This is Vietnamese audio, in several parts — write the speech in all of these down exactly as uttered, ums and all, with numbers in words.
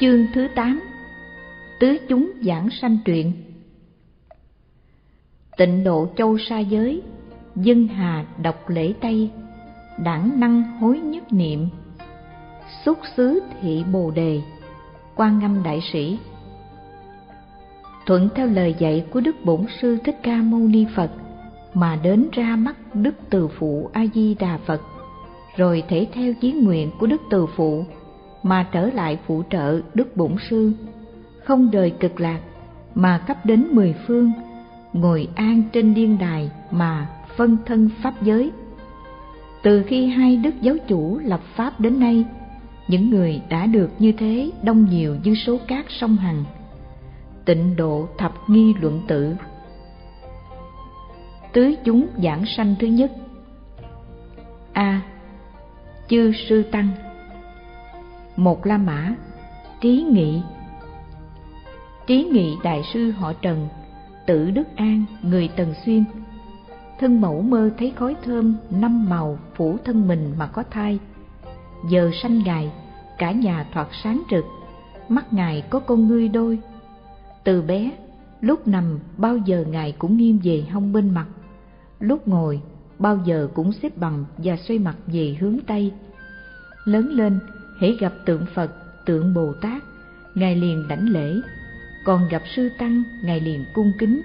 Chương thứ tám. Tứ chúng giảng sanh truyện. Tịnh độ châu sa giới, dân hà đọc lễ Tây, đảng năng hối nhất niệm, xuất xứ thị Bồ Đề, Quan Âm Đại Sĩ. Thuận theo lời dạy của Đức Bổn Sư Thích Ca Mâu Ni Phật mà đến ra mắt Đức Từ Phụ A Di Đà Phật, rồi thể theo chí nguyện của Đức Từ Phụ mà trở lại phụ trợ Đức Bổn Sư, không đời cực lạc mà khắp đến mười phương, ngồi an trên điên đài mà phân thân pháp giới. Từ khi hai đức giáo chủ lập pháp đến nay, những người đã được như thế đông nhiều như số cát sông Hằng. Tịnh độ thập nghi luận tự. Tứ chúng giảng sanh thứ nhất. A. Chư sư tăng. Một La Mã, Trí Nghị. Trí Nghị đại sư họ Trần, tử Đức An, người Tần Xuyên. Thân mẫu mơ thấy khói thơm năm màu phủ thân mình mà có thai. Giờ sanh Ngài, cả nhà thoạt sáng rực, mắt Ngài có con ngươi đôi. Từ bé, lúc nằm bao giờ Ngài cũng nghiêng về hông bên mặt, lúc ngồi bao giờ cũng xếp bằng và xoay mặt về hướng Tây. Lớn lên, hễ gặp tượng Phật, tượng Bồ Tát, Ngài liền đảnh lễ, còn gặp sư tăng, Ngài liền cung kính.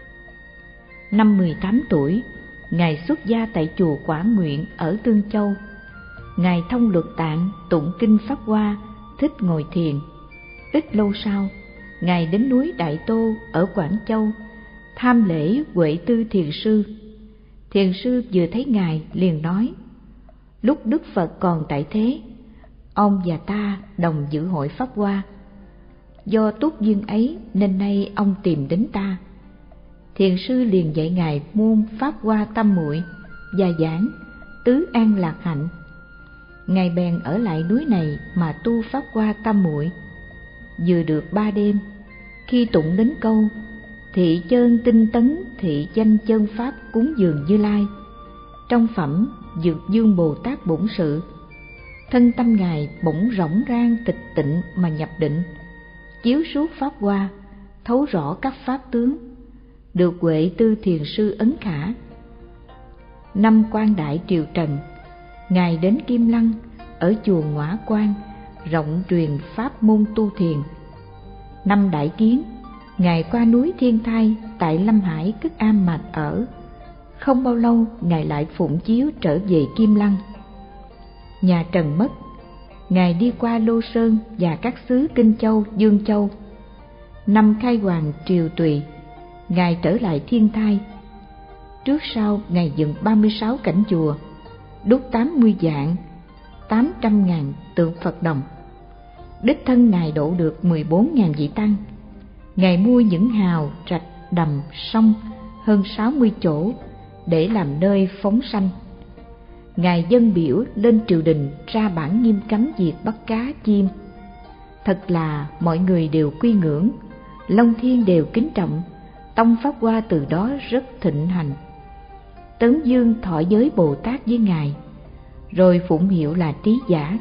Năm mười tám tuổi, Ngài xuất gia tại chùa Quả Nguyện ở Tương Châu. Ngài thông luật tạng, tụng kinh Pháp Hoa, thích ngồi thiền. Ít lâu sau, Ngài đến núi Đại Tô ở Quảng Châu, tham lễ Huệ Tư Thiền Sư. Thiền sư vừa thấy Ngài liền nói: lúc Đức Phật còn tại thế, ông và ta đồng dự hội Pháp Hoa. Do túc duyên ấy nên nay ông tìm đến ta. Thiền sư liền dạy Ngài môn Pháp Hoa Tam Muội và giảng tứ an lạc hạnh. Ngài bèn ở lại núi này mà tu Pháp Hoa Tam Muội. Vừa được ba đêm, khi tụng đến câu thị chân tinh tấn thị danh chân pháp cúng dường Như Lai, trong phẩm Dược Dương Bồ Tát Bổn Sự, thân tâm Ngài bỗng rỗng rang tịch tịnh mà nhập định, chiếu suốt Pháp Hoa, thấu rõ các pháp tướng, được Huệ Tư Thiền Sư ấn khả. Năm Quan Đại Triều Trần, Ngài đến Kim Lăng ở chùa Ngõa Quan rộng truyền pháp môn tu thiền. Năm Đại Kiến, Ngài qua núi Thiên Thai tại Lâm Hải Cất Am mà ở. Không bao lâu Ngài lại phụng chiếu trở về Kim Lăng. Nhà Trần mất, Ngài đi qua Lô Sơn và các xứ Kinh Châu, Dương Châu. Năm Khai Hoàng Triều Tùy, Ngài trở lại Thiên Thai. Trước sau Ngài dựng ba mươi sáu cảnh chùa, đúc tám mươi vạn, tám trăm ngàn tượng Phật đồng. Đích thân Ngài độ được mười bốn ngàn vị tăng. Ngài mua những hào, rạch, đầm, sông hơn sáu mươi chỗ để làm nơi phóng sanh. Ngài dâng biểu lên triều đình ra bản nghiêm cấm việc bắt cá chim. Thật là mọi người đều quy ngưỡng, Long Thiên đều kính trọng, tông Pháp Hoa từ đó rất thịnh hành. Tấn Dương thọ giới Bồ Tát với Ngài, rồi phụng hiệu là Trí Giả.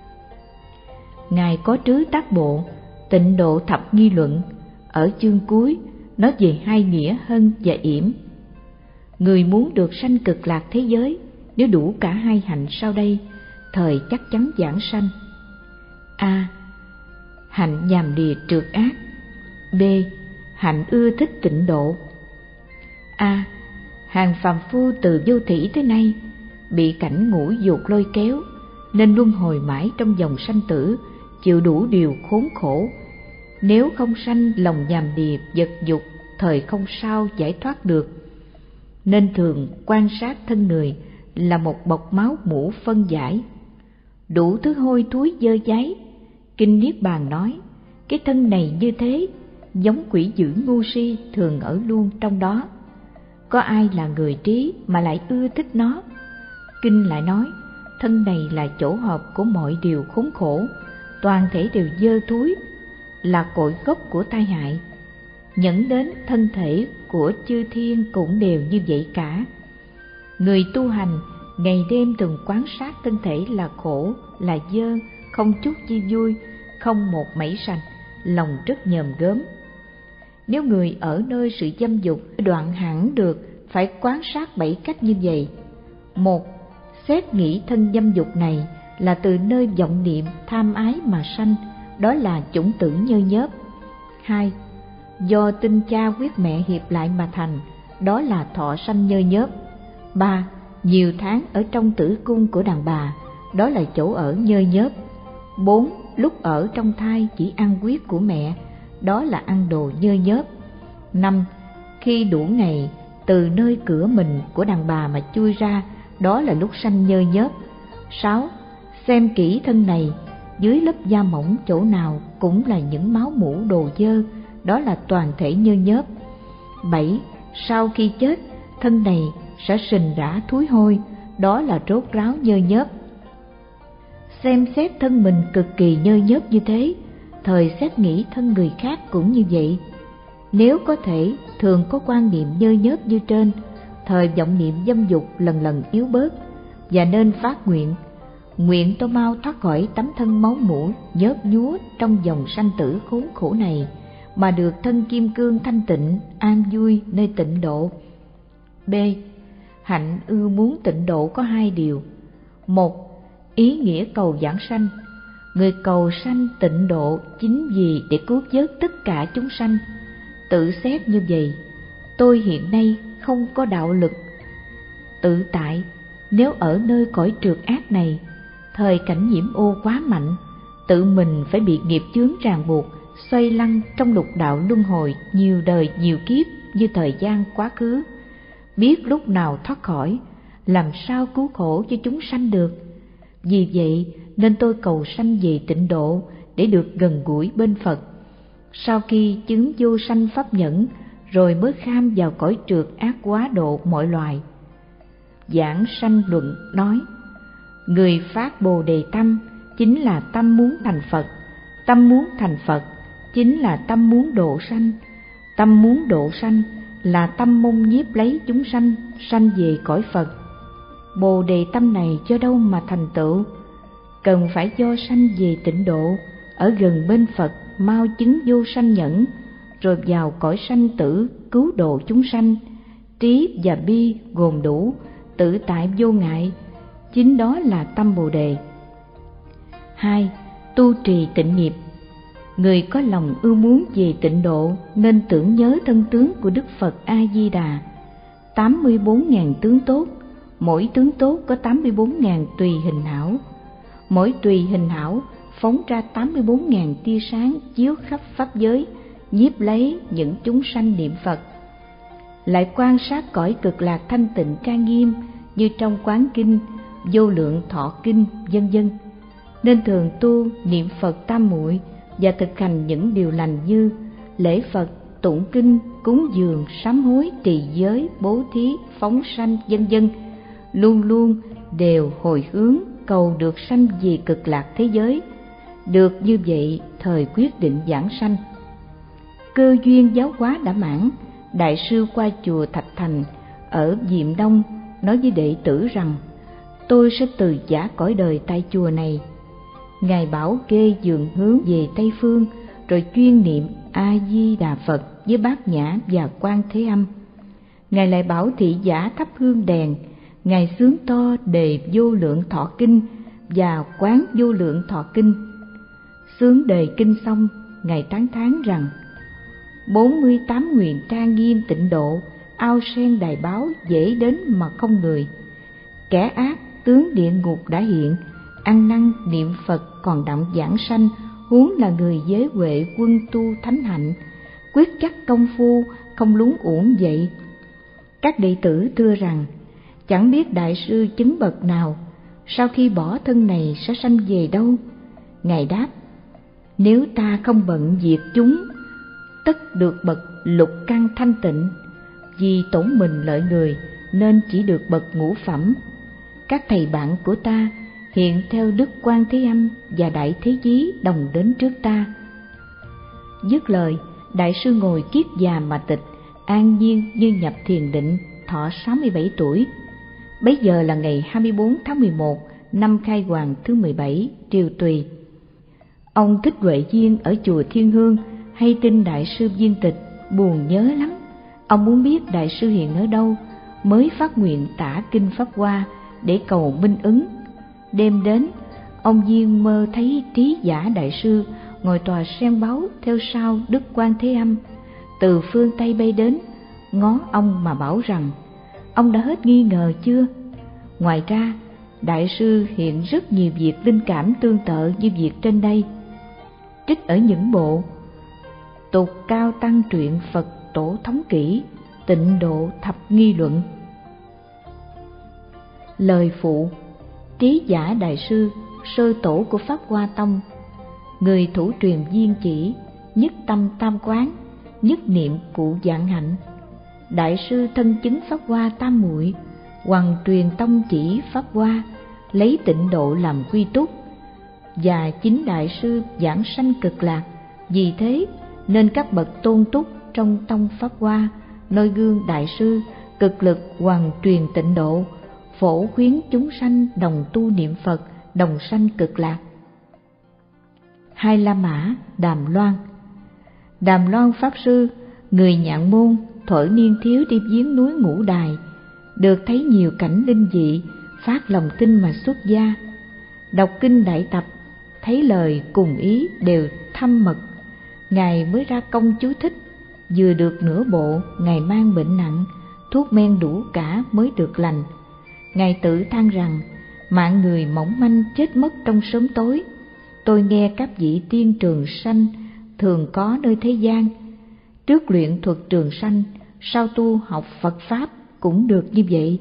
Ngài có trứ tác bộ Tịnh độ thập nghi luận, ở chương cuối nói về hai nghĩa hân và yểm. Người muốn được sanh cực lạc thế giới, nếu đủ cả hai hạnh sau đây, thời chắc chắn giảng sanh. A. Hạnh nhàm đìa trượt ác. B. Hạnh ưa thích tịnh độ. A. Hàng phàm phu từ vô thủy tới nay bị cảnh ngũ dục lôi kéo, nên luân hồi mãi trong dòng sanh tử, chịu đủ điều khốn khổ. Nếu không sanh lòng nhàm đìa vật dục, thời không sao giải thoát được, nên thường quan sát thân người là một bọc máu mủ phân giải, đủ thứ hôi thối dơ dáy. Kinh Niết Bàn nói, cái thân này như thế, giống quỷ dữ ngu si thường ở luôn trong đó. Có ai là người trí mà lại ưa thích nó? Kinh lại nói, thân này là chỗ hợp của mọi điều khốn khổ, toàn thể đều dơ thúi, là cội gốc của tai hại. Nhẫn đến thân thể của chư thiên cũng đều như vậy cả. Người tu hành ngày đêm thường quan sát thân thể là khổ, là dơ, không chút chi vui, không một mảy sanh, lòng rất nhòm gớm. Nếu người ở nơi sự dâm dục đoạn hẳn được, phải quan sát bảy cách như vậy. Một, xét nghĩ thân dâm dục này là từ nơi vọng niệm tham ái mà sanh, đó là chủng tử nhơ nhớp. Hai, do tinh cha huyết mẹ hiệp lại mà thành, đó là thọ sanh nhơ nhớp. Ba, nhiều tháng ở trong tử cung của đàn bà, đó là chỗ ở nhơ nhớp. Bốn, lúc ở trong thai chỉ ăn huyết của mẹ, đó là ăn đồ nhơ nhớp. Năm, khi đủ ngày từ nơi cửa mình của đàn bà mà chui ra, đó là lúc sanh nhơ nhớp. Sáu, xem kỹ thân này, dưới lớp da mỏng chỗ nào cũng là những máu mủ đồ dơ, đó là toàn thể nhơ nhớp. Bảy, sau khi chết, thân này sẽ sình rã thúi hôi, đó là rốt ráo nhơ nhớp. Xem xét thân mình cực kỳ nhơ nhớp như thế, thời xét nghĩ thân người khác cũng như vậy. Nếu có thể thường có quan niệm nhơ nhớp như trên, thời vọng niệm dâm dục lần lần yếu bớt, và nên phát nguyện: nguyện tôi mau thoát khỏi tấm thân máu mủ nhớp nhúa trong dòng sanh tử khốn khổ này, mà được thân kim cương thanh tịnh, an vui nơi tịnh độ. B. Hạnh ưa muốn tịnh độ có hai điều. Một, ý nghĩa cầu giảng sanh. Người cầu sanh tịnh độ chính vì để cứu vớt tất cả chúng sanh. Tự xét như vậy, tôi hiện nay không có đạo lực tự tại. Nếu ở nơi cõi trượt ác này, thời cảnh nhiễm ô quá mạnh, tự mình phải bị nghiệp chướng ràng buộc, xoay lăn trong lục đạo luân hồi nhiều đời nhiều kiếp như thời gian quá khứ. Biết lúc nào thoát khỏi, làm sao cứu khổ cho chúng sanh được. Vì vậy nên tôi cầu sanh về tịnh độ để được gần gũi bên Phật. Sau khi chứng vô sanh pháp nhẫn, rồi mới kham vào cõi trượt ác quá độ mọi loài. Giảng sanh luận nói: người phát bồ đề tâm chính là tâm muốn thành Phật, tâm muốn thành Phật chính là tâm muốn độ sanh, tâm muốn độ sanh là tâm mong nhiếp lấy chúng sanh sanh về cõi Phật. Bồ đề tâm này do đâu mà thành tựu? Cần phải do sanh về tịnh độ, ở gần bên Phật mau chứng vô sanh nhẫn, rồi vào cõi sanh tử cứu độ chúng sanh. Trí và bi gồm đủ, tự tại vô ngại, chính đó là tâm Bồ đề. Hai, tu trì tịnh nghiệp. Người có lòng ưa muốn về tịnh độ nên tưởng nhớ thân tướng của Đức Phật A Di Đà. tám mươi bốn nghìn tướng tốt, mỗi tướng tốt có tám mươi bốn nghìn tùy hình hảo. Mỗi tùy hình hảo phóng ra tám mươi bốn nghìn tia sáng chiếu khắp pháp giới, nhiếp lấy những chúng sanh niệm Phật. Lại quan sát cõi cực lạc thanh tịnh trang nghiêm như trong Quán Kinh, Vô Lượng Thọ Kinh, vân vân. Nên thường tu niệm Phật tam muội và thực hành những điều lành như lễ Phật, tụng kinh, cúng dường, sám hối, trì giới, bố thí, phóng sanh, vân vân. Luôn luôn đều hồi hướng cầu được sanh về cực lạc thế giới. Được như vậy, thời quyết định giảng sanh. Cơ duyên giáo hóa đã mãn, đại sư qua chùa Thạch Thành ở Diệm Đông nói với đệ tử rằng: tôi sẽ từ giả cõi đời tại chùa này. Ngài bảo kê giường hướng về Tây Phương, rồi chuyên niệm A Di Đà Phật với Bát Nhã và Quan Thế Âm. Ngài lại bảo thị giả thắp hương đèn. Ngài xướng to đề Vô Lượng Thọ Kinh và Quán Vô Lượng Thọ Kinh. Xướng đề kinh xong, Ngài tán thán rằng: bốn mươi tám nguyện trang nghiêm tịnh độ, ao sen đài báo dễ đến mà không người. Kẻ ác tướng địa ngục đã hiện, ăn năn niệm Phật còn đặng giảng sanh, huống là người giới huệ quân tu thánh hạnh, quyết chắc công phu không lún uổng vậy. Các đệ tử thưa rằng: chẳng biết đại sư chứng bậc nào, sau khi bỏ thân này sẽ sanh về đâu? Ngài đáp: nếu ta không bận việc chúng, tất được bậc lục căn thanh tịnh. Vì tổn mình lợi người nên chỉ được bậc ngũ phẩm. Các thầy bạn của ta hiện theo Đức Quan Thế Âm và Đại Thế Chí đồng đến trước ta. Dứt lời, đại sư ngồi kiết già mà tịch, an nhiên như nhập thiền định, thọ sáu mươi bảy tuổi. Bấy giờ là ngày hai mươi bốn tháng mười một năm Khai Hoàng thứ mười bảy, Triều Tùy. Ông Thích Huệ Viên ở chùa Thiên Hương hay tin Đại sư Viên Tịch, buồn nhớ lắm. Ông muốn biết Đại sư hiện ở đâu, mới phát nguyện tả kinh Pháp Hoa để cầu minh ứng. Đêm đến, ông Viên mơ thấy Trí Giả Đại sư ngồi tòa sen báu theo sau Đức Quan Thế Âm, từ phương Tây bay đến, ngó ông mà bảo rằng: ông đã hết nghi ngờ chưa? Ngoài ra, Đại sư hiện rất nhiều việc linh cảm tương tự như việc trên đây. Trích ở những bộ Tục Cao Tăng Truyện Phật Tổ Thống Kỷ, Tịnh Độ Thập Nghi Luận. Lời phụ: Trí Giả Đại sư, sơ tổ của Pháp Hoa Tông, người thủ truyền viên chỉ, nhất tâm tam quán, nhất niệm cụ vạn hạnh. Đại sư thân chứng Pháp Hoa tam muội, hoằng truyền tông chỉ Pháp Hoa, lấy tịnh độ làm quy túc, và chính Đại sư giảng sanh cực lạc. Vì thế nên các bậc tôn túc trong tông Pháp Hoa noi gương Đại sư cực lực hoằng truyền tịnh độ, phổ khuyến chúng sanh đồng tu niệm Phật, đồng sanh cực lạc. Hai La Mã Đàm Loan. Đàm Loan Pháp Sư, người Nhạn Môn, thuở niên thiếu đi viếng núi Ngũ Đài, được thấy nhiều cảnh linh dị, phát lòng tin mà xuất gia. Đọc kinh Đại Tập, thấy lời cùng ý đều thâm mật. Ngài mới ra công chú thích, vừa được nửa bộ, Ngài mang bệnh nặng, thuốc men đủ cả mới được lành. Ngài tự than rằng, mạng người mỏng manh chết mất trong sớm tối. Tôi nghe các vị tiên trường sanh thường có nơi thế gian, trước luyện thuật trường sanh, sau tu học Phật Pháp cũng được như vậy.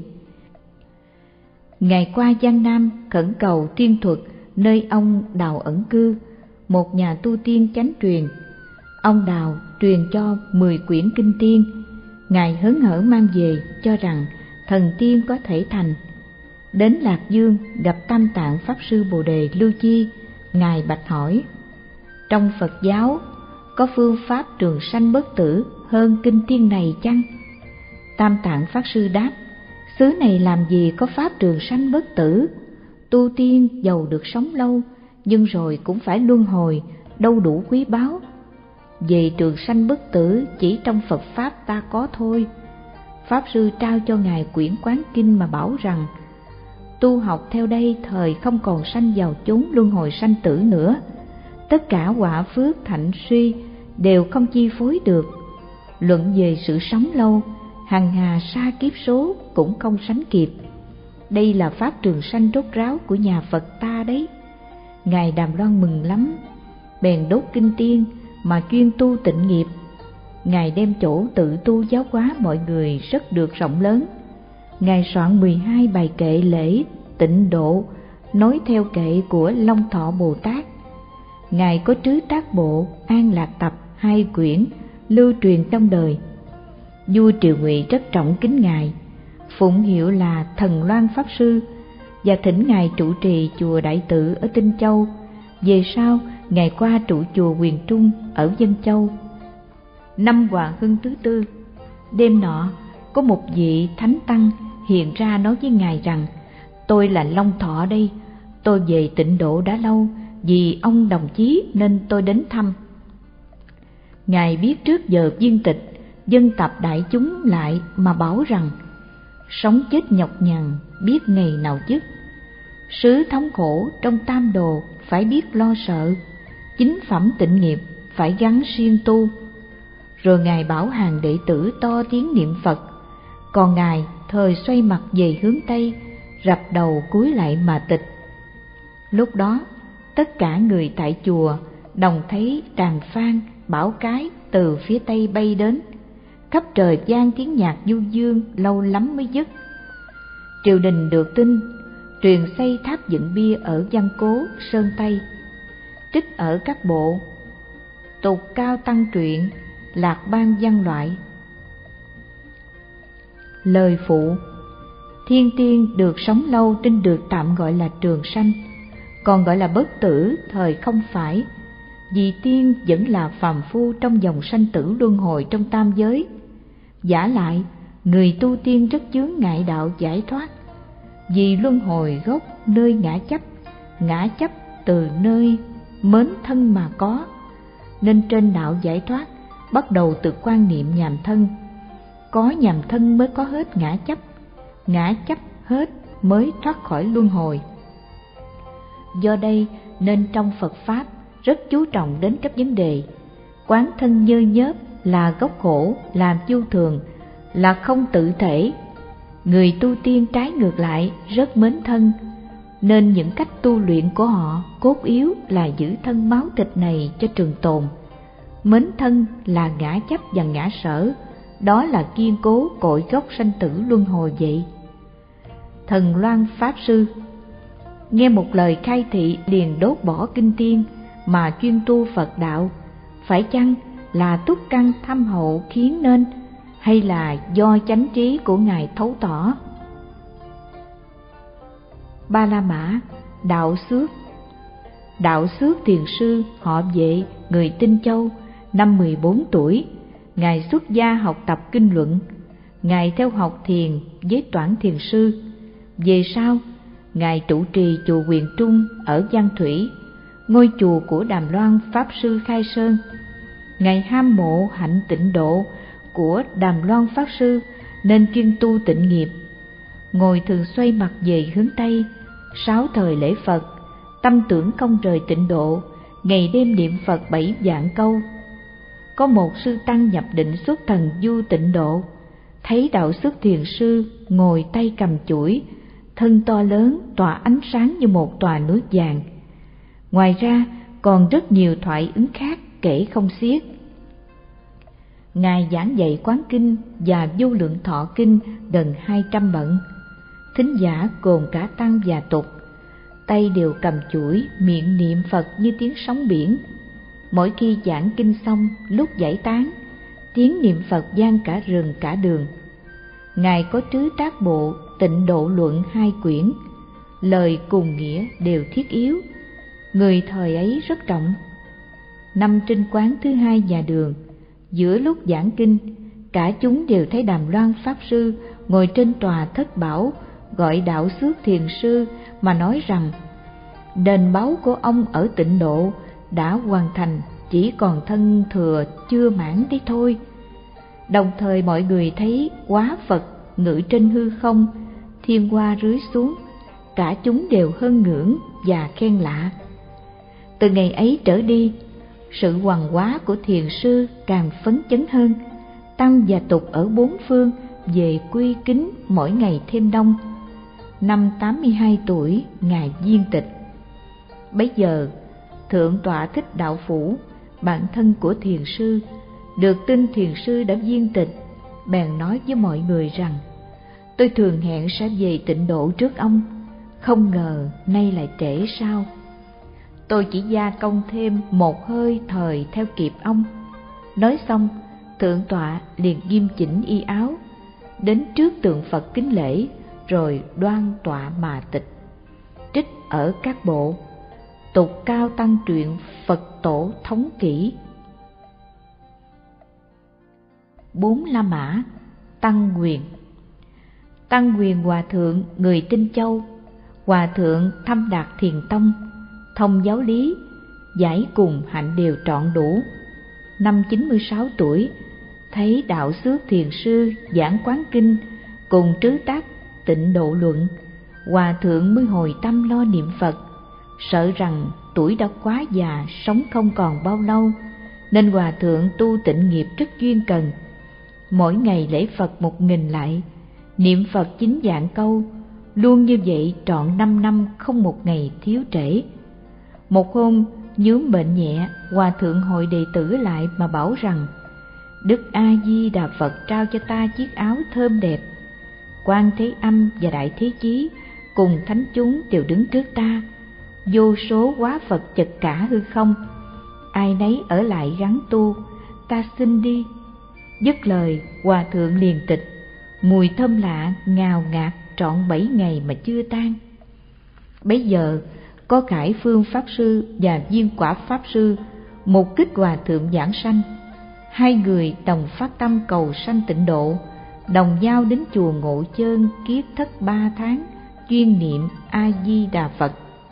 Ngài qua Giang Nam khẩn cầu tiên thuật nơi ông Đào ẩn cư, một nhà tu tiên chánh truyền. Ông Đào truyền cho mười quyển kinh tiên. Ngài hớn hở mang về, cho rằng thần tiên có thể thành. Đến Lạc Dương gặp Tam Tạng Pháp Sư Bồ Đề Lưu Chi, Ngài bạch hỏi: trong Phật giáo có phương pháp trường sanh bất tử hơn kinh tiên này chăng? Tam Tạng Pháp Sư đáp: xứ này làm gì có pháp trường sanh bất tử. Tu tiên giàu được sống lâu, nhưng rồi cũng phải luân hồi, đâu đủ quý báu. Về trường sanh bất tử chỉ trong Phật Pháp ta có thôi. Pháp Sư trao cho Ngài quyển Quán Kinh mà bảo rằng: tu học theo đây thời không còn sanh vào chốn luân hồi sanh tử nữa. Tất cả quả phước thạnh suy đều không chi phối được. Luận về sự sống lâu, hằng hà sa kiếp số cũng không sánh kịp. Đây là pháp trường sanh rốt ráo của nhà Phật ta đấy. Ngài Đàm Loan mừng lắm, bèn đốt kinh tiên mà chuyên tu tịnh nghiệp. Ngài đem chỗ tự tu giáo hóa mọi người rất được rộng lớn. Ngài soạn mười hai bài kệ lễ tịnh độ, nói theo kệ của Long Thọ Bồ Tát. Ngài có trứ tác bộ An Lạc Tập hai quyển lưu truyền trong đời. Vua Triều Ngụy rất trọng kính Ngài, phụng hiệu là Thần Loan Pháp Sư, và thỉnh Ngài trụ trì chùa Đại Tự ở Tinh Châu. Về sau, Ngài qua trụ chùa Huyền Trung ở Vân Châu. Năm Hòa Hưng thứ tư, đêm nọ có một vị thánh tăng hiện ra nói với Ngài rằng: tôi là Long Thọ đây, tôi về tịnh độ đã lâu, vì ông đồng chí nên tôi đến thăm. Ngài biết trước giờ viên tịch, dân tập đại chúng lại mà bảo rằng: sống chết nhọc nhằn biết ngày nào dứt, sứ thống khổ trong tam đồ phải biết lo sợ, chính phẩm tịnh nghiệp phải gắn siêng tu. Rồi Ngài bảo hàng đệ tử to tiếng niệm Phật, còn Ngài thời xoay mặt về hướng Tây, rập đầu cúi lại mà tịch. Lúc đó tất cả người tại chùa đồng thấy tràng phan bảo cái từ phía Tây bay đến, khắp trời vang tiếng nhạc du dương lâu lắm mới dứt. Triều đình được tin, truyền xây tháp dựng bia ở Văn Cố, Sơn Tây. Trích ở các bộ Tục Cao Tăng Truyện, Lạc Ban Văn Loại. Lời phụ: thiên tiên được sống lâu nên được tạm gọi là trường sanh, còn gọi là bất tử thời không phải, vì tiên vẫn là phàm phu trong dòng sanh tử luân hồi trong tam giới. Vả lại, người tu tiên rất chướng ngại đạo giải thoát, vì luân hồi gốc nơi ngã chấp, ngã chấp từ nơi mến thân mà có, nên trên đạo giải thoát bắt đầu từ quan niệm nhàm thân. Có nhàm thân mới có hết ngã chấp, ngã chấp hết mới thoát khỏi luân hồi. Do đây nên trong Phật Pháp rất chú trọng đến các vấn đề quán thân nhơ nhớp là gốc khổ, là vô thường, là không tự thể. Người tu tiên trái ngược lại rất mến thân, nên những cách tu luyện của họ cốt yếu là giữ thân máu thịt này cho trường tồn. Mến thân là ngã chấp và ngã sở, đó là kiên cố cội gốc sanh tử luân hồi vậy. Thần Loan Pháp Sư nghe một lời khai thị liền đốt bỏ kinh tiên mà chuyên tu Phật đạo, phải chăng là túc căn thâm hậu khiến nên, hay là do chánh trí của Ngài thấu tỏ? Ba La Mã, Đạo Xước. Đạo Xước thiền sư họ Vệ, người Tinh Châu, năm mười bốn tuổi, Ngài xuất gia học tập kinh luận. Ngài theo học thiền với Toản thiền sư. Về sau, Ngài trụ trì chùa Huyền Trung ở Giang Thủy, ngôi chùa của Đàm Loan Pháp Sư khai sơn. Ngài ham mộ hạnh tịnh độ của Đàm Loan Pháp Sư nên chuyên tu tịnh nghiệp. Ngồi thường xoay mặt về hướng Tây, sáu thời lễ Phật, tâm tưởng không rời tịnh độ, ngày đêm niệm Phật bảy vạn câu. Có một sư tăng nhập định xuất thần du tịnh độ, thấy đạo xuất thiền sư ngồi tay cầm chuỗi, thân to lớn tỏa ánh sáng như một tòa núi vàng. Ngoài ra còn rất nhiều thoại ứng khác kể không xiết. Ngài giảng dạy Quán Kinh và Vô Lượng Thọ Kinh gần hai trăm bận. Thính giả gồm cả tăng và tục, tay đều cầm chuỗi, miệng niệm Phật như tiếng sóng biển. Mỗi khi giảng kinh xong, lúc giải tán, tiếng niệm Phật vang cả rừng cả đường. Ngài có trứ tác bộ Tịnh Độ Luận hai quyển, lời cùng nghĩa đều thiết yếu, người thời ấy rất trọng. Năm trinh quán thứ hai nhà đường, giữa lúc giảng kinh, cả chúng đều thấy Đàm Loan Pháp Sư ngồi trên tòa thất bảo, gọi đạo xước thiền sư mà nói rằng đền báu của ông ở tịnh độ đã hoàn thành, chỉ còn thân thừa chưa mãn đấy thôi. Đồng thời mọi người thấy Quá Phật ngự trên hư không, thiên hoa rưới xuống, cả chúng đều hân ngưỡng và khen lạ. Từ ngày ấy trở đi, sự hoằng hóa của thiền sư càng phấn chấn hơn, tăng và tục ở bốn phương về quy kính mỗi ngày thêm đông. Năm tám mươi hai tuổi, Ngài viên tịch. Bấy giờ, Thượng tọa Thích Đạo Phủ, bạn thân của thiền sư, được tin thiền sư đã viên tịch, bèn nói với mọi người rằng: tôi thường hẹn sẽ về tịnh độ trước ông, không ngờ nay lại trễ sao. Tôi chỉ gia công thêm một hơi thời theo kịp ông. Nói xong, thượng tọa liền nghiêm chỉnh y áo, đến trước tượng Phật kính lễ, rồi đoan tọa mà tịch. Trích ở các bộ Tục Cao Tăng Truyện Phật Tổ Thống Kỷ. Bốn La Mã, Tăng Quyền. Tăng Quyền Hòa Thượng người Tinh Châu, Hòa Thượng thâm đạt thiền tông, thông giáo lý, giải cùng hạnh đều trọn đủ. Năm chín mươi sáu tuổi, thấy đạo xước thiền sư giảng Quán Kinh cùng trứ tác Tịnh Độ Luận, Hòa Thượng mới hồi tâm lo niệm Phật, sợ rằng tuổi đã quá già, sống không còn bao lâu, nên Hòa Thượng tu tịnh nghiệp rất chuyên cần. Mỗi ngày lễ Phật một nghìn lại, niệm Phật chín vạn câu, luôn như vậy trọn năm năm không một ngày thiếu trễ. Một hôm nhướng bệnh nhẹ, Hòa Thượng hội đệ tử lại mà bảo rằng: Đức A Di Đà Phật trao cho ta chiếc áo thơm đẹp. Quan Thế Âm và Đại Thế Chí cùng thánh chúng đều đứng trước ta, vô số hóa Phật chật cả hư không, ai nấy ở lại gắng tu, ta xin đi. Dứt lời, Hòa Thượng liền tịch, mùi thơm lạ ngào ngạt trọn bảy ngày mà chưa tan. Bấy giờ có Khải Phương Pháp Sư và Viên Quả Pháp Sư mục kích Hòa Thượng giảng sanh. Hai người đồng phát tâm cầu sanh tịnh độ, đồng nhau đến chùa Ngộ Chơn kiết thất ba tháng, chuyên niệm A Di Đà Phật.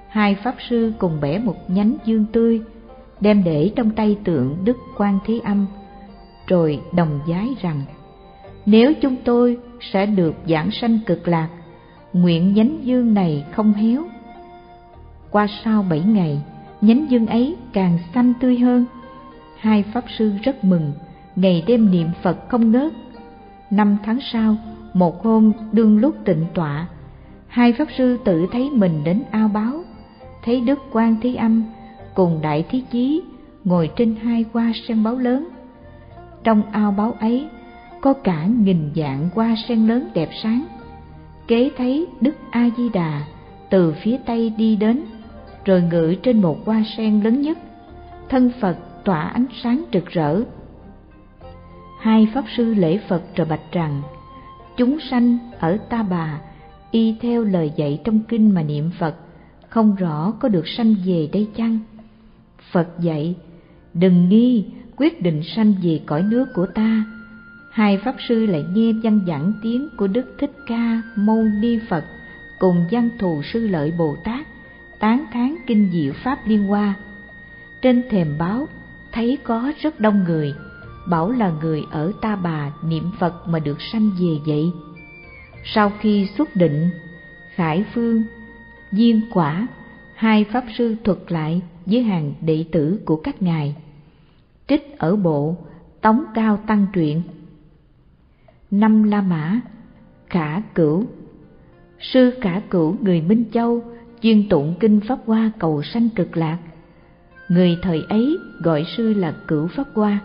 hai pháp sư cùng bẻ một nhánh dương tươi, đem để trong tay tượng Đức Quan Thế Âm, rồi đồng vái rằng: nếu chúng tôi sẽ được vãng sanh cực lạc, nguyện nhánh dương này không héo. Qua sau bảy ngày, nhánh dương ấy càng xanh tươi hơn. Hai pháp sư rất mừng, ngày đêm niệm Phật không ngớt. Năm tháng sau, một hôm đương lúc tịnh tọa, hai pháp sư tự thấy mình đến ao báo, thấy Đức Quan Thế Âm cùng Đại Thế Chí ngồi trên hai hoa sen báo lớn. Trong ao báo ấy có cả nghìn vạn hoa sen lớn đẹp sáng. Kế thấy Đức A Di Đà từ phía tây đi đến, rồi ngự trên một hoa sen lớn nhất, thân Phật tỏa ánh sáng rực rỡ. Hai pháp sư lễ Phật rồi bạch rằng: chúng sanh ở Ta Bà y theo lời dạy trong kinh mà niệm Phật, không rõ có được sanh về đây chăng? Phật dạy: đừng nghi, quyết định sanh về cõi nước của ta. Hai pháp sư lại nghe văn vẳng tiếng của Đức Thích Ca Mâu Ni Phật cùng Văn Thù Sư Lợi Bồ Tát tán thán kinh diệu pháp Liên Hoa. Trên thềm báo thấy có rất đông người, bảo là người ở Ta Bà niệm Phật mà được sanh về vậy. Sau khi xuất định, khải phương, viên quả, hai pháp sư thuật lại với hàng đệ tử của các ngài. Trích ở bộ Tống Cao Tăng truyện. Năm La Mã, Khả Cửu. Sư Khả Cửu người Minh Châu chuyên tụng kinh Pháp Hoa cầu sanh cực lạc. Người thời ấy gọi sư là Cửu Pháp Hoa.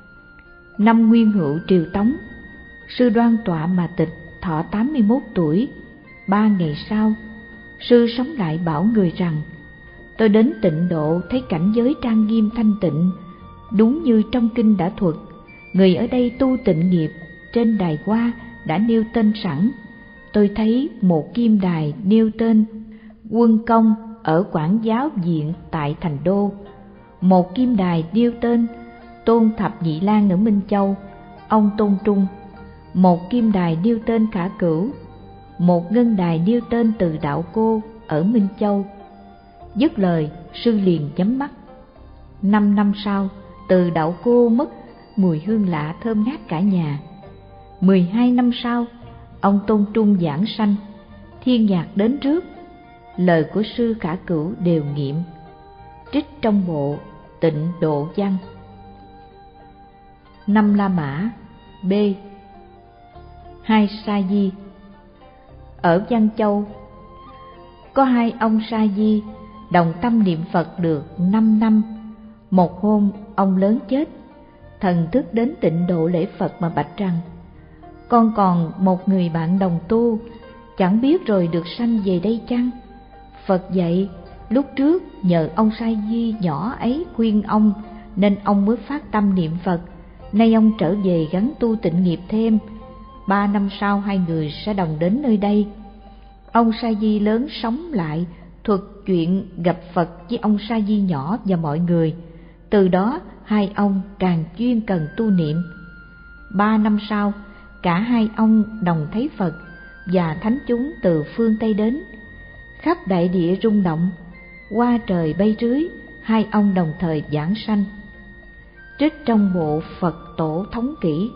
Năm Nguyên Hữu triều Tống, sư đoan tọa mà tịch, thọ tám mươi mốt tuổi. Ba ngày sau, sư sống lại bảo người rằng: tôi đến Tịnh Độ thấy cảnh giới trang nghiêm thanh tịnh, đúng như trong kinh đã thuật. Người ở đây tu tịnh nghiệp, trên đài hoa đã nêu tên sẵn. Tôi thấy một kim đài nêu tên Quân Công ở Quảng Giáo Viện tại Thành Đô, một kim đài nêu tên Tôn Thập Nhị Lang ở Minh Châu, ông Tôn Trung, một kim đài nêu tên Khả Cửu, một ngân đài nêu tên Từ Đạo Cô ở Minh Châu. Dứt lời, sư liền nhắm mắt. Năm năm sau, Từ Đạo Cô mất, mùi hương lạ thơm ngát cả nhà. Mười hai năm sau, ông Tôn Trung giảng sanh, thiên nhạc đến trước, lời của sư Khả Cửu đều nghiệm. Trích trong bộ Tịnh Độ Văn. Năm La Mã. B. Hai Sa Di. Ở Văn Châu có hai ông Sa Di đồng tâm niệm Phật được năm năm. Một hôm ông lớn chết, thần thức đến Tịnh Độ lễ Phật mà bạch rằng: con còn một người bạn đồng tu, chẳng biết rồi được sanh về đây chăng? Phật dạy: lúc trước nhờ ông Sa Di nhỏ ấy khuyên ông, nên ông mới phát tâm niệm Phật. Nay ông trở về gắn tu tịnh nghiệp thêm, ba năm sau hai người sẽ đồng đến nơi đây. Ông Sa Di lớn sống lại, thuật chuyện gặp Phật với ông Sa Di nhỏ và mọi người. Từ đó hai ông càng chuyên cần tu niệm. Ba năm sau, cả hai ông đồng thấy Phật và thánh chúng từ phương Tây đến. Khắp đại địa rung động, hoa trời bay rưới, hai ông đồng thời giảng sanh. Trích trong bộ Phật Tổ Thống Kỷ.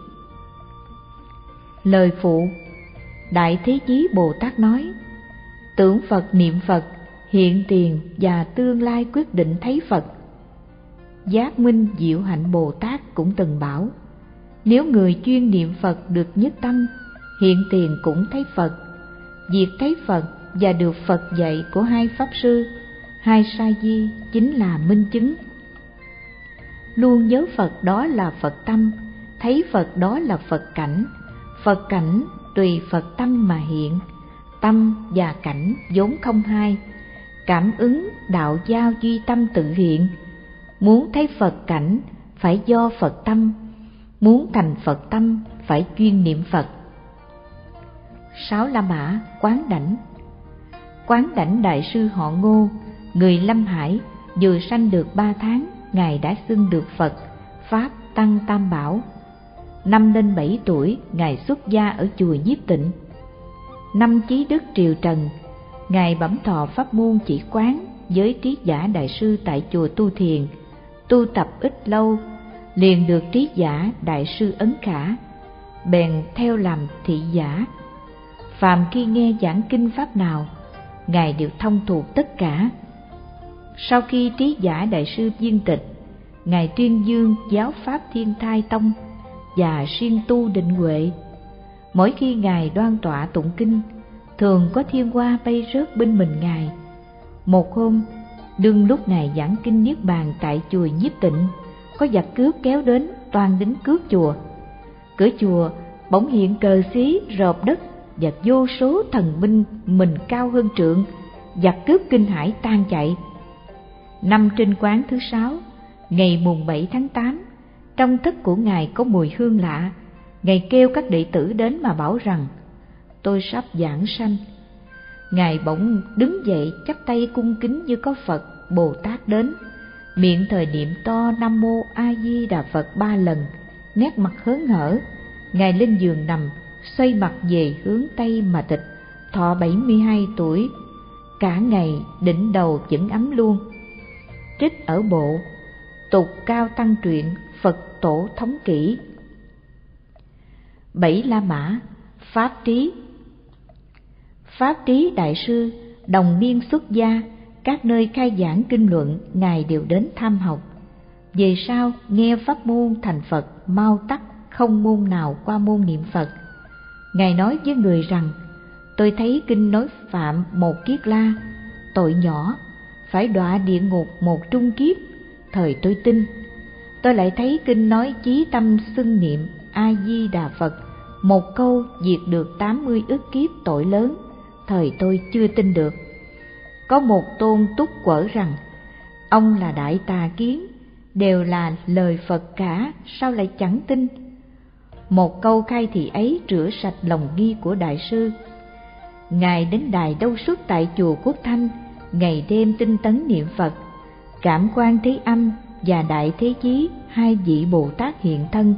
Lời phụ: Đại Thế Chí Bồ Tát nói: tưởng Phật niệm Phật, hiện tiền và tương lai quyết định thấy Phật. Giác Minh Diệu Hạnh Bồ Tát cũng từng bảo: nếu người chuyên niệm Phật được nhất tâm, hiện tiền cũng thấy Phật. Việc thấy Phật và được Phật dạy của hai pháp sư, hai Sa Di chính là minh chứng. Luôn nhớ Phật đó là Phật tâm, thấy Phật đó là Phật cảnh. Phật cảnh tùy Phật tâm mà hiện, tâm và cảnh vốn không hai. Cảm ứng đạo giao duy tâm tự hiện. Muốn thấy Phật cảnh phải do Phật tâm, muốn thành Phật tâm phải chuyên niệm Phật. Sáu La Mã. Quán Đảnh. Quán Đảnh đại sư họ Ngô, người Lâm Hải, vừa sanh được ba tháng, ngài đã xưng được Phật, Pháp, Tăng Tam Bảo. Năm lên bảy tuổi, ngài xuất gia ở chùa Nhiếp Tịnh. Năm Chí Đức triều Trần, ngài bẩm thọ pháp môn chỉ quán với Trí Giả Đại Sư tại chùa Tu Thiền, tu tập ít lâu, liền được Trí Giả Đại Sư ấn khả, bèn theo làm thị giả. Phàm khi nghe giảng kinh pháp nào, Ngài đều thông thuộc tất cả. Sau khi Trí Giả Đại Sư viên tịch, Ngài tuyên dương giáo pháp Thiên Thai Tông và siêng tu định huệ. Mỗi khi Ngài đoan tọa tụng kinh, thường có thiên hoa bay rớt bên mình Ngài. Một hôm, đương lúc Ngài giảng kinh Niết Bàn tại chùa Nhiếp Tịnh, có giặc cướp kéo đến toan đến cướp chùa. Cửa chùa bỗng hiện cờ xí rợp đất và vô số thần binh mình cao hơn trượng, giặc cướp kinh hãi tan chạy. Năm Trinh Quán thứ sáu, ngày mùng bảy tháng tám, trong thất của Ngài có mùi hương lạ. Ngài kêu các đệ tử đến mà bảo rằng: tôi sắp giảng sanh. Ngài bỗng đứng dậy chắp tay cung kính như có Phật Bồ Tát đến, miệng thời niệm to Nam Mô A Di Đà Phật ba lần, nét mặt hớn hở. Ngài lên giường nằm, xoay mặt về hướng Tây mà tịch, thọ bảy mươi hai tuổi, cả ngày đỉnh đầu vẫn ấm luôn. Trích ở bộ Tục Cao Tăng Truyện Phật Tổ Thống Kỷ. Bảy La Mã Pháp Trí. Pháp Trí Đại Sư đồng niên xuất gia, các nơi khai giảng kinh luận Ngài đều đến tham học. Về sau nghe pháp môn thành Phật mau tắt, không môn nào qua môn niệm Phật. Ngài nói với người rằng: tôi thấy kinh nói phạm một kiết la, tội nhỏ, phải đọa địa ngục một trung kiếp, thời tôi tin. Tôi lại thấy kinh nói chí tâm xưng niệm A Di Đà Phật, một câu diệt được tám mươi ức kiếp tội lớn, thời tôi chưa tin được. Có một tôn túc quở rằng: ông là đại tà kiến, đều là lời Phật cả, sao lại chẳng tin? Một câu khai thị ấy rửa sạch lòng nghi của Đại Sư. Ngài đến đài Đâu Xuất tại chùa Quốc Thanh, ngày đêm tinh tấn niệm Phật. Cảm Quan Thế Âm và Đại Thế Chí, hai vị Bồ Tát hiện thân.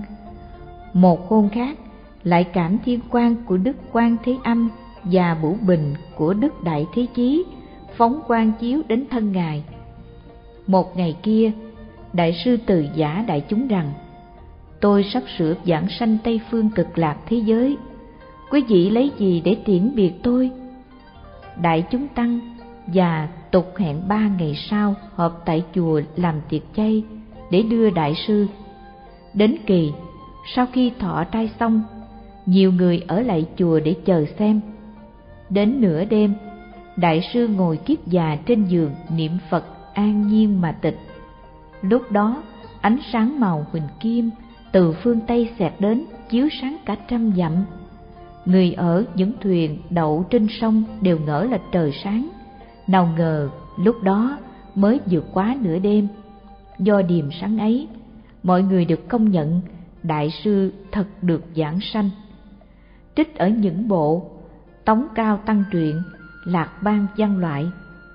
Một hôm khác, lại cảm thiên quang của Đức Quan Thế Âm và Bửu Bình của Đức Đại Thế Chí phóng quang chiếu đến thân Ngài. Một ngày kia, Đại Sư từ giả đại chúng rằng: tôi sắp sửa giảng sanh Tây Phương Cực Lạc thế giới, quý vị lấy gì để tiễn biệt tôi? Đại chúng tăng và tục hẹn ba ngày sau họp tại chùa làm tiệc chay để đưa Đại Sư. Đến kỳ, sau khi thọ trai xong, nhiều người ở lại chùa để chờ xem. Đến nửa đêm, Đại Sư ngồi kiết già trên giường niệm Phật an nhiên mà tịch. Lúc đó, ánh sáng màu huỳnh kim từ phương Tây xẹt đến, chiếu sáng cả trăm dặm. Người ở những thuyền đậu trên sông đều ngỡ là trời sáng. Nào ngờ lúc đó mới vượt quá nửa đêm. Do điềm sáng ấy, mọi người được công nhận Đại Sư thật được giảng sanh. Trích ở những bộ Tống Cao Tăng Truyện, Lạc Bang Văn Loại.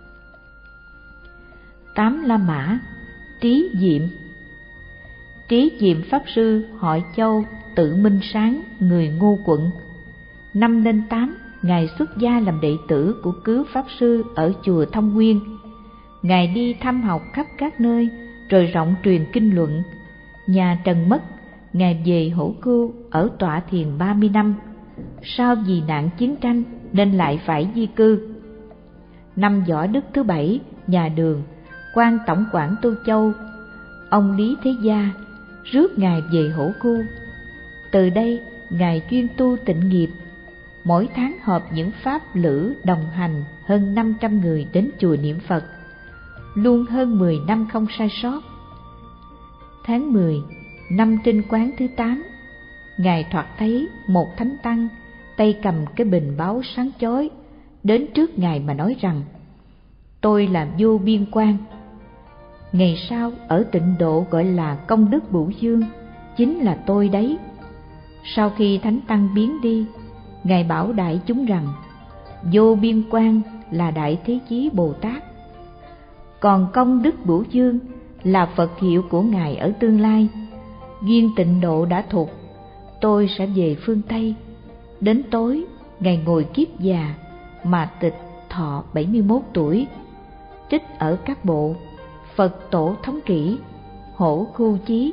Tám La Mã Trí Diệm. Trí Diệm Pháp Sư họ Châu, tự Minh Sáng, người Ngô Quận. Năm lên tám, Ngài xuất gia làm đệ tử của Cứu Pháp Sư ở chùa Thông Nguyên. Ngài đi thăm học khắp các nơi, rồi rộng truyền kinh luận. Nhà Trần mất, Ngài về Hổ Cưu ở tọa thiền ba mươi năm. Sau vì nạn chiến tranh nên lại phải di cư. Năm Võ Đức thứ bảy, nhà Đường, quan tổng quản Tô Châu, ông Lý Thế Gia rước Ngài về Hổ Cưu. Từ đây, Ngài chuyên tu tịnh nghiệp. Mỗi tháng họp những pháp lữ đồng hành hơn năm trăm người đến chùa niệm Phật, luôn hơn mười năm không sai sót. Tháng mười, năm Trinh Quán thứ tám, Ngài thoạt thấy một thánh tăng, tay cầm cái bình báo sáng chói, đến trước Ngài mà nói rằng: tôi là Vô Biên Quang. Ngày sau ở Tịnh Độ gọi là Công Đức Bửu Dương, chính là tôi đấy. Sau khi thánh tăng biến đi, Ngài bảo đại chúng rằng Vô Biên Quang là Đại Thế Chí Bồ Tát, còn Công Đức Bửu Dương là Phật hiệu của Ngài ở tương lai. Duyên Tịnh Độ đã thuộc, tôi sẽ về phương Tây. Đến tối, Ngài ngồi kiết già mà tịch thọ bảy mươi mốt tuổi. trích ở các bộ Phật Tổ Thống Kỷ, Hổ Khu Chí.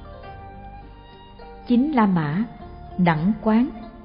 Chín La Mã, Đẳng Quán.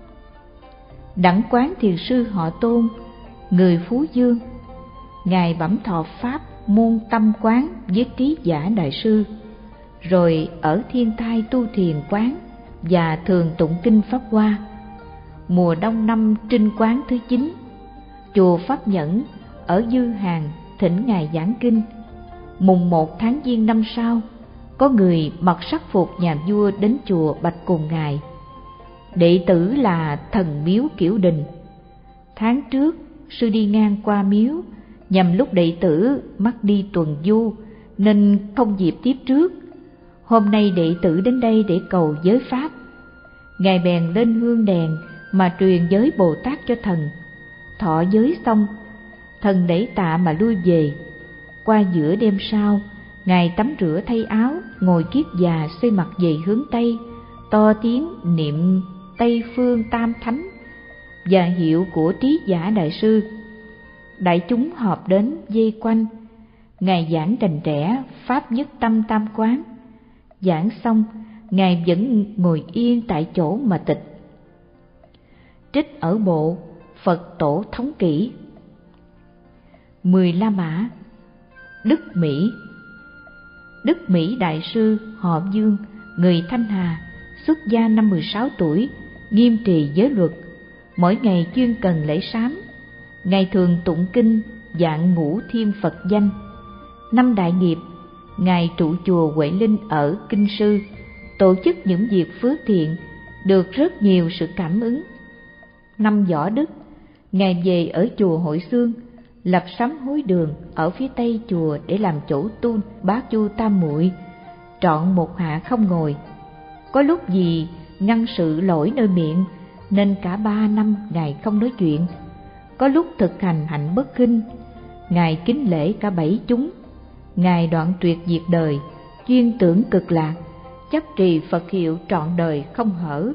Đẳng Quán thiền sư họ Tôn, người Phú Dương. Ngài bẩm thọ pháp môn tâm quán với Trí Giả đại sư, rồi ở Thiên Thai tu thiền quán và thường tụng kinh Pháp Hoa. Mùa đông năm Trinh Quán thứ chín, chùa Pháp Nhẫn ở Dư Hàng thỉnh ngài giảng kinh. Mùng một tháng Giêng năm sau, có người mặc sắc phục nhà vua đến chùa bạch cùng ngài. Đệ tử là thần miếu Kiểu Đình. Tháng trước sư đi ngang qua miếu, nhằm lúc đệ tử mắc đi tuần du nên không dịp tiếp trước. Hôm nay đệ tử đến đây để cầu giới pháp. Ngài bèn lên hương đèn mà truyền giới Bồ Tát cho thần. Thọ giới xong, thần đẩy tạ mà lui về. Qua giữa đêm sau, ngài tắm rửa thay áo, ngồi kiết già xoay mặt về hướng Tây, to tiếng niệm Tây Phương Tam Thánh và hiệu của Trí Giả đại sư. Đại chúng họp đến vây quanh. Ngài giảng rành rẽ pháp nhất tâm tam quán. Giảng xong, ngài vẫn ngồi yên tại chỗ mà tịch. Trích ở bộ Phật Tổ Thống Kỷ. Mười La Mã, Đức Mỹ. Đức Mỹ đại sư họ Dương, người Thanh Hà, xuất gia năm mười sáu tuổi, nghiêm trì giới luật, mỗi ngày chuyên cần lễ sám. Ngài thường tụng kinh dạng ngũ thiên Phật danh. Năm đại nghiệp, ngài trụ chùa Huệ Linh ở Kinh Sư, tổ chức những việc phước thiện, được rất nhiều sự cảm ứng. Năm võ đức, ngài về ở chùa Hội Xương, lập sám hối đường ở phía tây chùa để làm chỗ tu Bát Chu Tam Muội, trọn một hạ không ngồi. Có lúc vì ngăn sự lỗi nơi miệng nên cả ba năm ngài không nói chuyện. Có lúc thực hành hạnh bất khinh, ngài kính lễ cả bảy chúng. Ngài đoạn tuyệt diệt đời, chuyên tưởng cực lạc, chấp trì Phật hiệu trọn đời không hở.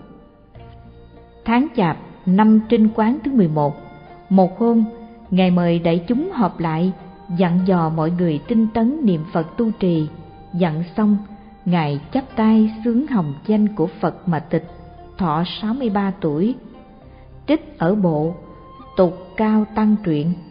Tháng Chạp năm Trinh Quán thứ mười một, một hôm ngài mời đại chúng họp lại, dặn dò mọi người tinh tấn niệm Phật tu trì. Dặn xong, ngài chắp tay xướng hồng danh của Phật mà tịch, thọ sáu mươi ba tuổi. Trích ở bộ Tục Cao Tăng Truyện.